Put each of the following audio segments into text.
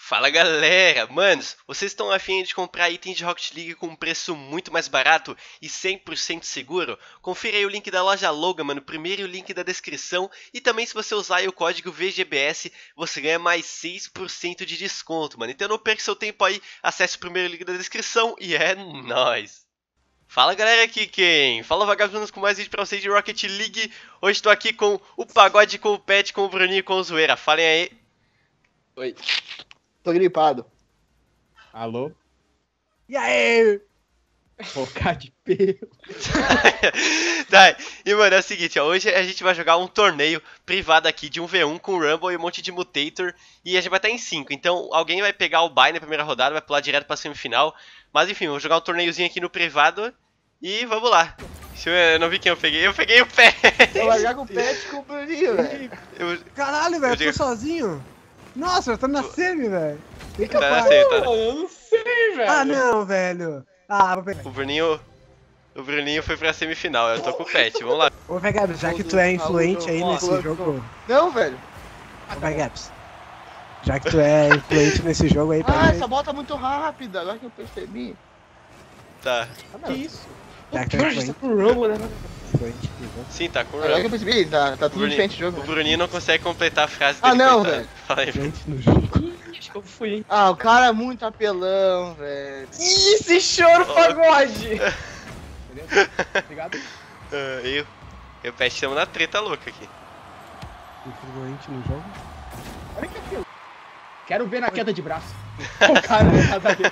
Fala galera, manos, vocês estão afim de comprar itens de Rocket League com um preço muito mais barato e 100% seguro? Confira aí o link da loja Logan, mano, primeiro o link da descrição e também se você usar aí o código VGBS, você ganha mais 6% de desconto, mano. Então não perca seu tempo aí, acesse o primeiro link da descrição e é nóis! Fala galera, aqui quem? Fala vagabundos com mais vídeo pra vocês de Rocket League. Hoje tô aqui com o Pagode, com o Pet, com o Bruninho e com o Zoeira. Falem aí. Oi. Tô gripado. Alô? E aí? Boca de pelo. Tá, e mano, é o seguinte, ó, hoje a gente vai jogar um torneio privado aqui de 1v1 com Rumble e um monte de Mutator. E a gente vai estar em 5, então alguém vai pegar o bye na primeira rodada, vai pular direto pra semifinal. Mas enfim, vou jogar um torneiozinho aqui no privado e vamos lá. Eu não vi quem eu peguei o Pet. Vou largar com o Pet com o Bruninho, velho. Caralho, velho, eu tô sozinho. Nossa, eu tô na semi, velho. Tem que Tá na semi, tá. Eu não sei, velho. Ah, não, velho. Ah, vou pegar. O Bruninho foi pra semifinal, eu tô com o Pet, vamos lá. Ô, Vegabs, já que tu é influente aí nesse jogo... Não, velho. Ô, Vegabs, já que tu é influente nesse jogo aí... Ah, essa bola tá muito rápida, agora que eu percebi. Tá. Que isso? Já que tu é influente. Tá com o Rumble, né? Sim, tá com o Agora que eu Rumble. percebi, tá tudo diferente o jogo. O Bruninho não consegue completar a frase Ah, dele. não, coitado. velho. Fala aí. Influente no jogo. Acho que eu fui, hein? Ah, o cara é muito apelão, velho. Ih, esse choro, pagode! Obrigado. Eu e o Pet estamos na treta louca aqui. Influente no jogo. Olha que apelo. Quero ver na queda de braço. O cara não nada a ver.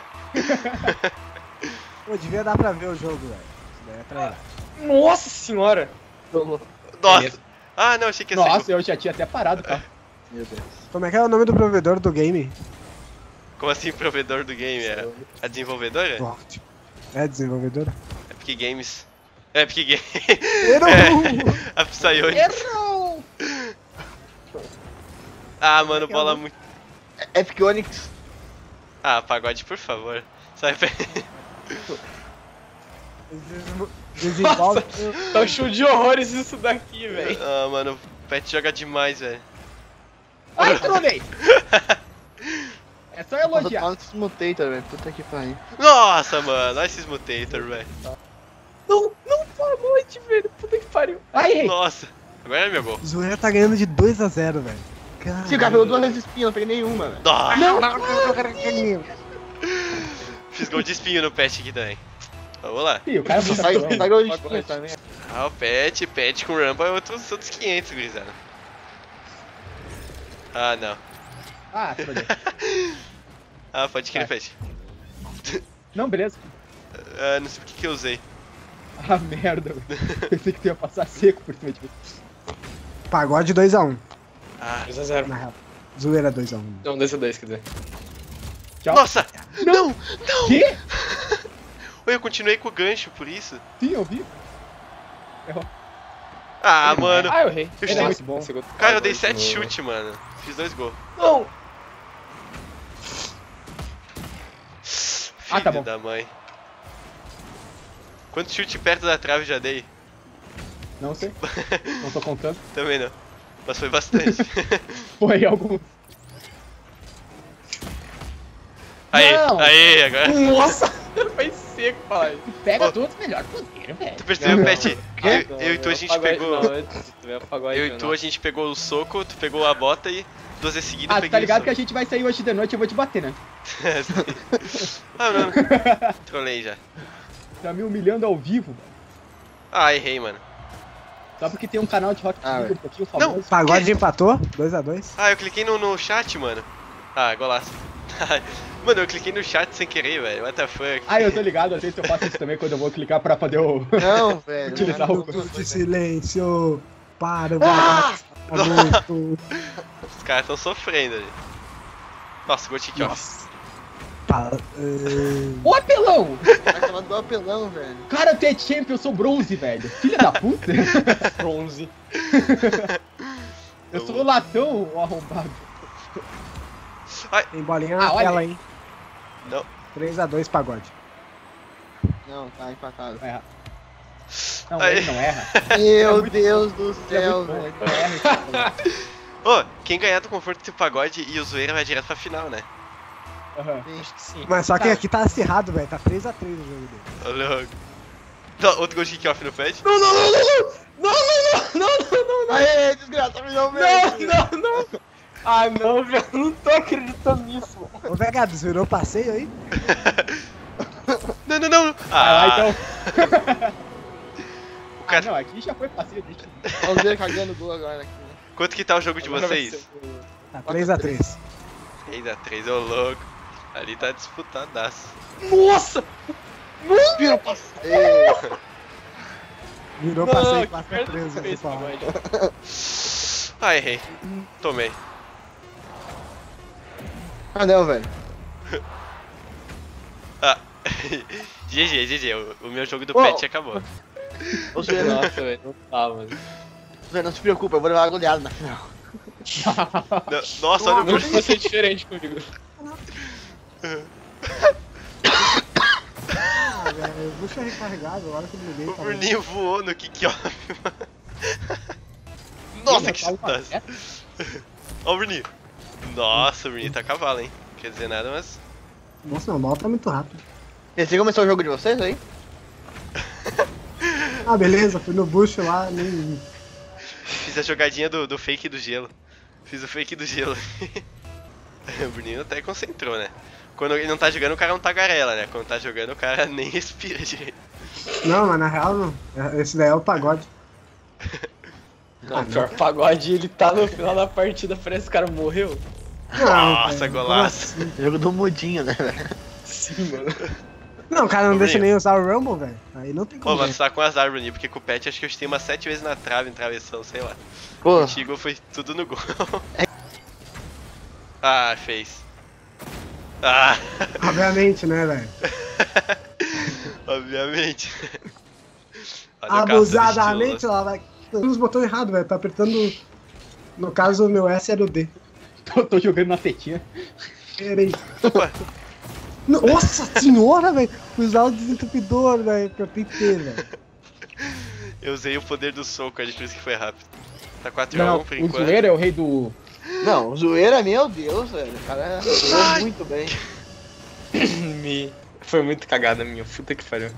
Pô, devia dar pra ver o jogo, velho. Isso daí é pra ele. Nossa senhora! Nossa! Ah, não, achei que ia ser. Nossa, eu já tinha até parado, tá? Meu Deus. Como é que é o nome do provedor do game? Como assim, provedor do game? É a desenvolvedora? É desenvolvedora? Epic Games. Epic Games. Errou! A Psyonix. Errou! Ah, mano, bola muito. Epic Onyx. Ah, Pagode, por favor. Sai, Desenvolve. Tá um show de horrores isso daqui, velho. Ah, mano, o Pet joga demais, velho. Ai, trolei! É só elogiar. Fala desses Mutator, velho. Puta que pariu. Nossa, mano, olha esses Mutator, velho. Não, por noite, velho. Puta que pariu. Ai, errei. Nossa, agora é meu gol. Zoeira tá ganhando de 2-0, velho. Se o cara pegou duas vezes espinha, eu não peguei nenhuma, velho. Nossa. Não! Fiz gol de espinho no Pet aqui também. Vamos lá. Ih, o cara foi Sai gol de espinha também. Ah, o Pet com o Rumble é outros 500, gurizada. Ah, não. Ah, trolei. Ah, pode crer, Vai. Pet. Não, beleza. Ah, não sei por que eu usei. Ah, merda, velho. Pensei que tu ia passar seco por cima de mim. Pagode 2x1. Ah, 2x0. Na real. Zoeira 2x1. Não, 2x2, quer dizer. Tchau. nossa! Não! Quê? Oi, eu continuei com o gancho, por isso. Sim, eu vi. Errou. Ah, mano. Ah, eu errei. Eu Ele é estou- muito bom. Cara, eu dei 7 chutes, mano. Fiz 2 gols. Não! Ah, tá Filho bom. da mãe. Quantos chutes perto da trave já dei? Não sei. Não tô contando. Também não. Mas foi bastante. Foi algum. Aí, Não. aí, agora. Nossa! Foi seco, pai. Tu pega todos os melhores poderes, velho. Tu percebeu, Pet? Quê? Eu e tu a gente pegou. Eu e tu a gente pegou o soco, tu pegou a bota e 2 vezes seguidas Ah, eu tu peguei tá ligado o que a gente vai sair hoje de noite e eu vou te bater, né? soco. Ah, não. Trolei já. Tá me humilhando ao vivo, velho. Ah, errei, mano. Só porque tem um canal de Rocket Ah, League um pouquinho famoso. Pagode empatou? 2x2. Ah, eu cliquei no chat, mano. Ah, golaço. Mano, eu cliquei no chat sem querer, velho. What the fuck? Ah, eu tô ligado, às vezes eu faço isso também quando eu vou clicar pra poder o... Não, velho. Utilizar o- Minuto de silêncio. Para o Ah! vagabundo. Os caras tão sofrendo ali. Nossa, gol de kick-off. Nossa. Para, Ô, apelão! Vai tomar do apelão, velho. Cara, tu é champion, eu sou bronze, velho. Filha da puta. Bronze. Eu sou o latão, o arrombado. Tem bolinha Ah, na olha tela, aí. hein? Não. 3x2 pagode. Não, tá empatado. Erra. Não, Aí. ele não erra. Meu muito Deus do Ele é céu, muito bom, velho. ele não erra. Ô, quem ganhar do Conforto do Pagode e o Zoeira vai direto pra final, né? Aham. Acho que sim. Mas só que aqui tá acirrado, velho. Tá 3x3 o jogo dele. Ô, louco. Não, outro gol de kick-off no pad? Não, não, não, não, não, não, não, não, não, não, Aê, desgraça, me deu medo. não, não, não. Ah, não, velho, não tô acreditando nisso. Ô, Vegados, virou passeio aí? Não, não, não. Ah, então. O cara... Não, aqui já foi passeio. Vamos ver cagando gol agora aqui. Quanto que tá o jogo de vocês? Tá 3x3. 3x3, ô louco. Ali tá disputadaço. Nossa! Vira passeio. Virou Não, passeio que 4x3, merda vou fez, falar. pagode. Ah, errei. Tomei. Ah, não, velho. Ah. GG. O meu jogo do Ô. pet acabou. Ô, Zoeira, Nossa, velho, não tá, mano. Zoeira, não se preocupa, eu vou levar uma goleada na final. Nossa, olha o Não Bruninho. vai ser diferente comigo. Ah, velho, eu vou ser recarregado agora que eu buguei. O tá Bruninho voou no kick-off, mano. Nossa, que chutaço. Ó o Bruninho. Nossa, o Bruninho tá cavalo, hein. Quer dizer nada, mas... bom. Nossa, meu mal tá muito rápido. E assim começou o jogo de vocês aí? Ah, beleza, fui no bush lá, nem... Fiz a jogadinha do fake do gelo. Fiz o fake do gelo. O Bruninho até concentrou, né? Quando ele não tá jogando, o cara não tagarela, né? Quando tá jogando, o cara nem respira direito. Não, mas na real não. Esse daí é o pagode. Não, pior pagode, ele tá no final da partida, parece que o cara morreu. Nossa, velho, golaço. como assim? Jogo do mudinho, né, velho? Sim, mano. Não, o cara não Ô, deixa Bruninho. nem usar o Rumble, velho. Aí não tem Pô, como. mas você tá com azar, Bruninho, porque com o pet acho que eu chutei umas 7 vezes na trave, em travessão, sei lá. Pô, Contigo foi tudo no gol. Ah, fez. Ah, Obviamente, né, velho? obviamente. Olha o carro Abusadamente, estiloso. ela vai. Os botões errados, velho. Tá apertando. No caso, o meu S era o D. Tô jogando na setinha. Peraí. Opa, Nossa senhora, velho! Usar o desentupidor, velho. Apertei T, velho. eu usei o poder do soco ali, por isso que foi rápido. Tá 4x1 Não, por o enquanto. zoeiro é o rei do. não, Zoeira, meu Deus, velho. O cara jogou muito bem. Foi muito cagada minha, puta que pariu.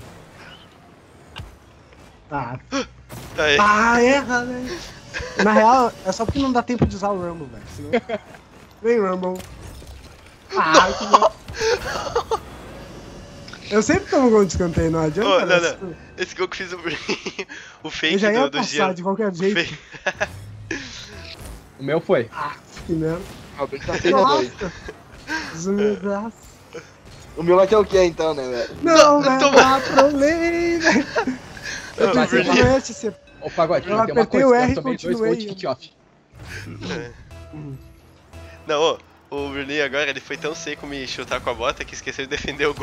Ah, Aí. erra, velho. Na real, é só porque não dá tempo de usar o Rumble, velho. Senão... Vem, Rumble. Ah, que merda. Eu sempre tomo gol de escanteio, não adianta. Ô, né? não. Esse gol que fiz o Bruninho, o Eu fake já ia do passar gelo. de qualquer O jeito. fake- O meu foi. Ah, que merda. Alguém tá 6x2. Nossa. Desumildaço. O meu vai ter o que então, né, velho? Não, Não, velho, toma. trolei, velho. Eu Ô, pensei que Bruninho. não ia ser. Ô, pagode, Eu tem uma apertei coisa, o eu R e tomei 2 continuei. gols de kick-off. Não, ô, o Bruninho agora, ele foi tão seco me chutar com a bota que esqueceu de defender o gol.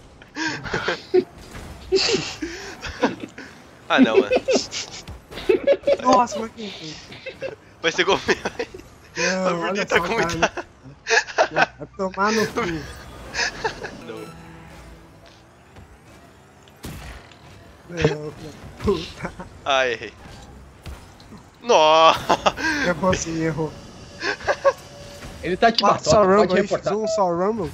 Ah, não, mano. Nossa, mas que. Vai ser gol meu. Não, O olha Bruninho só, tá com cara, muita... vai tomar no cu. Não. Não, puta. Ah, errei. Nossa! Errou sim, errou. Ele tá de Só batota, Rumble pode aí, reportar. fiz um só Rumble.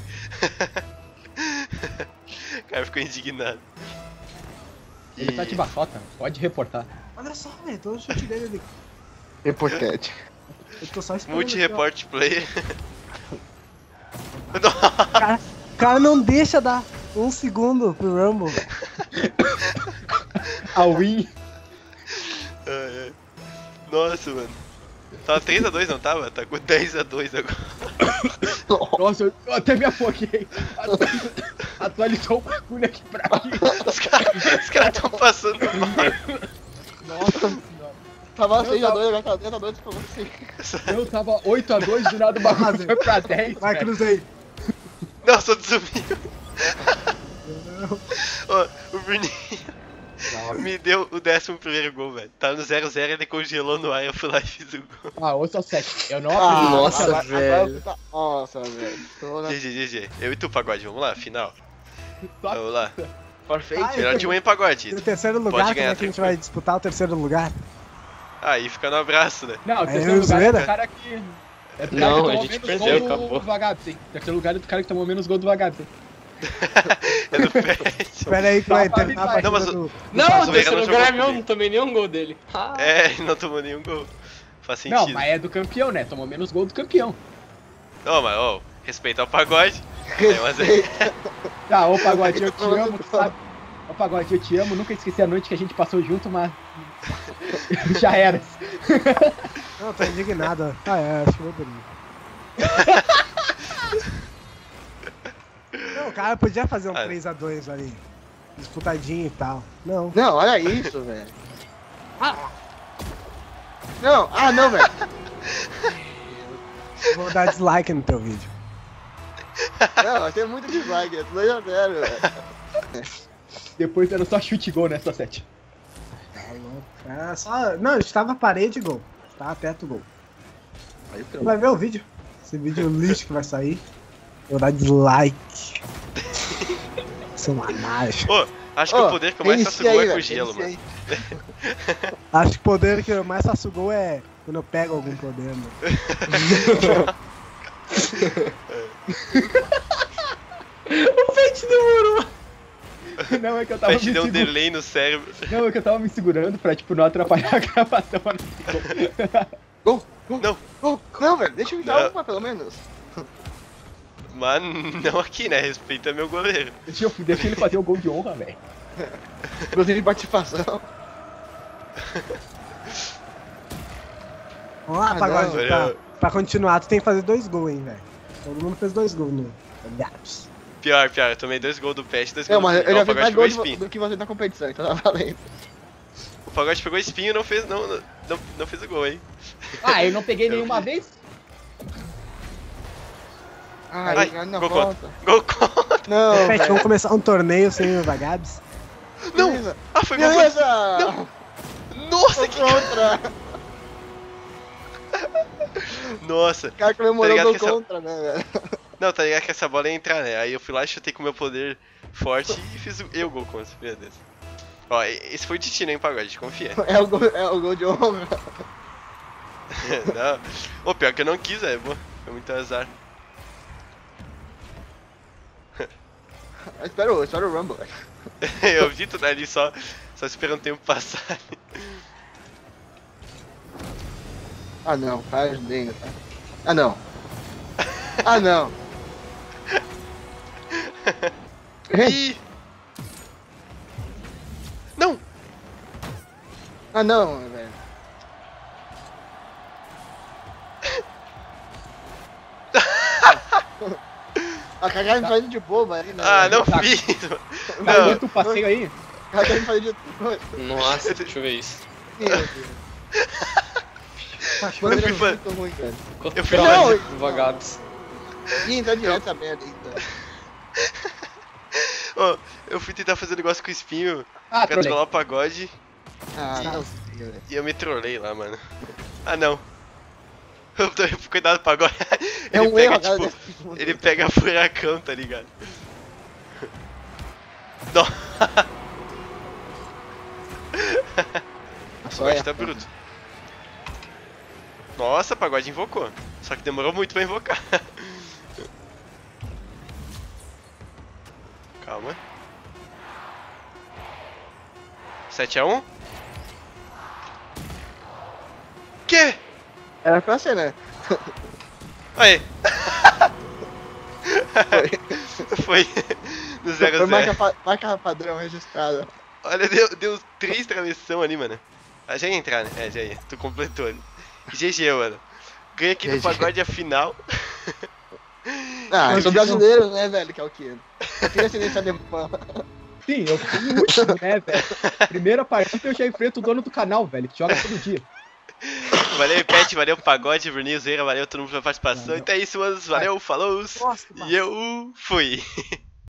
O cara ficou indignado. Ele tá de batota, pode reportar. Olha só, velho, todo o chute dele ali. Reportete. Eu tô só esperando. Multi-report player. O cara não deixa dar 1 segundo pro Rumble. A win. Ai, ai. Nossa, mano. Tava 3x2, não tava? Tá com 10x2 agora. Nossa, eu até me afoguei. Atualizou o bagulho aqui pra mim. Os caras tão passando mal. Nossa senhora. Tava 6x2, agora tá 10x2 pra você. Eu tava 8x2, do nada o bagulho foi pra 10. Vai, velho. cruzei. Nossa, sumiu. Ó, o Bruninho me deu o 11º gol, velho. Tá no 0x0, ele congelou no ar, eu fui lá e fiz o gol. Ah, 8x7. Eu não Ah, acredito. nossa, agora velho. você tá- Nossa, velho. Tô na- GG. Eu e tu, Pagode, vamos lá, final. Top. Vamos lá. Forfeit. Ai, Melhor time em Pagode. E o terceiro lugar, Pode como ganhar, é que a gente tranquilo. vai disputar o terceiro lugar? Aí fica no abraço, né? Não, o Aí, terceiro lugar é zoeira? o cara que... É do cara Não, que a tomou gente menos perdeu, gol do acabou. Vagabbs, hein? Terceiro lugar é do cara que tomou menos gol do Vagabbs, hein? É do Pet. Espera aí que vai Só pra terminar a avisar. partida Não, mas do... Não, Zoeira o terceiro não lugar é jogou meu, comigo. não tomei nenhum gol dele. Ah, É, ele não tomou nenhum gol. Faz sentido. Não, mas é do campeão, né? Tomou menos gol do campeão. Ô, mas, ô, respeita o pagode. É, mas é... Tá, ô Pagode, eu te amo, tu sabe? Ô Pagode, eu te amo, nunca esqueci a noite que a gente passou junto, mas... Já era. Não, tô indignado. Ah, é, acho que eu vou dormir. Não, o cara podia fazer um 3x2 ali. Disputadinho e tal. Não. Não, olha isso, velho. Não, velho. Vou dar dislike no teu vídeo. Não, vai ter muito dislike, é 2x0, velho. Depois era só chute e gol nessa set. Tá louco. É só... Não, estava parede e gol. Tava perto gol. Aí, Você vai ver o vídeo. Esse vídeo lixo que vai sair. Vou dar dislike. Seu managem. Pô, acho que o poder que eu mais faço gol é com gelo, mano. Acho que o poder que eu mais faço gol é quando eu pego algum poder, mano. O Pet demorou. Não, é que eu tava Pet me deu um segurando. delay no cérebro. Não, é que eu tava me segurando pra, tipo, não atrapalhar a gravação. Gol, Não, não, velho, deixa eu dar uma pelo menos. mas não aqui, né? Respeita meu goleiro. Deixa ele fazer o gol de honra, velho. Gostaria de participação. Vamos lá, Ah, Pagode. não, Pra continuar, tu tem que fazer 2 gols, hein, velho. Todo mundo fez 2 gols no Gaps. Pior, eu tomei 2 gols do Pet, 2 Não, gols do mas Espinho. eu já O fiz Pagode mais pegou gol espinho. do que você na competição, então tá valendo. O Pagode pegou espinho e não fez, não fez o gol, hein? Ah, eu não peguei Eu nenhuma vi. vez? Ai, Ai, na gol volta. contra. Gol contra. Não, Pet, vamos velho. começar um torneio sem o Vagabs? Não! Beleza. Ah, foi gol contra. Beleza! Não. Nossa, Tô que... contra! Nossa. O cara comemorou ligado o que gol essa- contra, né, velho? Não, tá ligado que essa bola ia entrar, né? Aí eu fui lá, chutei com o meu poder forte e fiz o gol contra. Meu Deus. Ó, esse foi o destino, hein, Pagode? Confia. É o gol de honra. Não. Ô, pior que eu não quis, velho. Foi muito azar. Espera o Rumble, velho. Eu vi tudo ali só esperando o tempo passar. Ah não, faz bem, tá? Ah não. Ah não. Ih! Não! Ah não, velho. A cagada me faz de boba aí, né? Ah, não Tá. fiz! Tá Não, aguenta o passeio aí? A cagada me faz de boba. nossa, deixa eu ver isso. Meu Deus. Mano, Eu fui é fã. muito ruim, velho. Eu fui Não, lá. do Vagabs. Ih, entra direto essa merda aí, então. Ó, eu fui tentar fazer um negócio com o espinho Ah, pra trolei. descolar o pagode Ah, não sei, velho. e eu me trolei lá, mano. Ah, não. Cuidado do pagode. É Ele um pega, erro, a cara tipo, desse mundo. ele pega furacão, tá ligado? Não. O pagode tá bruto. Nossa, o pagode invocou. Só que demorou muito pra invocar. Calma. 7-1? Que? Era pra ser, né? Aí. Foi no Foi 0-0. marca padrão registrada. Olha, deu 3 travessão ali, mano. Ah, já ia entrar, né? É, já ia. Tu completou ali. GG, mano. Ganha aqui no GG. pagode a final. Ah, eu Mas sou isso- brasileiro, né, velho? Que é o que? Eu tenho ascendência alemã. Sim, eu fui o último, né, velho? Primeira partida eu já enfrento o dono do canal, velho, que joga todo dia. Valeu, Pet, valeu, Pagode, Bruninho, Zeira, valeu todo mundo pela participação. Então é isso, mano. Valeu, falou. Nossa, E eu fui.